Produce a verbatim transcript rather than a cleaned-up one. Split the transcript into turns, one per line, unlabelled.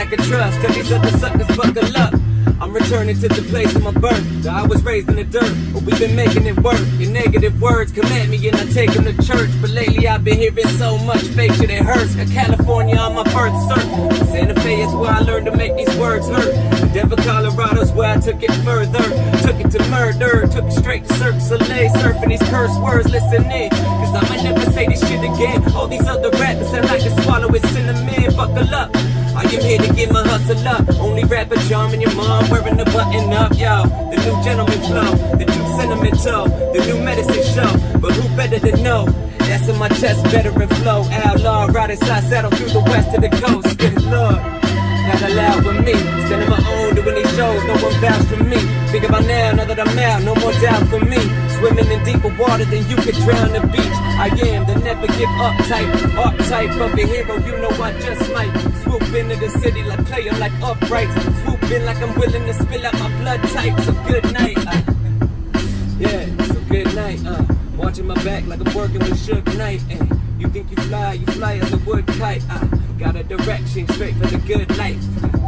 I can trust. Tell these other suckers buckle up. I'm returning to the place of my birth. I was raised in the dirt, but we've been making it work. Your negative words come at me and I take them to church. But lately I've been hearing so much fake shit it hurts. Got California on my birth cert. Santa Fe is where I learned to make these words hurt. Denver, Colorado's where I took it further. Took it to murder, took it straight to Cirque du Soleil. Surfing these curse words, listen in, cause I might never say this shit again. All these other rappers sound like to swallow it cinnamon. Buckle up, I am here to get my hustle up. Only rapper charming your mom, wearing the button up, yo. The new gentleman flow, the new sentimental, the new medicine show. But who better to know? That's in my chest, veteran flow. Outlaw, riding side saddle through the west to the coast. Good Lord, paddle out with me, standing my own, doing these shows, no one vouch for me. Think about now, now that I'm out, no more doubt for me. Swimming in deeper water than you could drown the beach. I am the never give up type, archetype of a hero, you know I just might swoop into the city like player, like upright. Swoop in like I'm willing to spill out my blood type. So good night, uh, yeah, so good night, uh, watching my back like I'm working with Suge Knight. And you think you fly, you fly as a wood kite, uh, got a direction straight for the good life.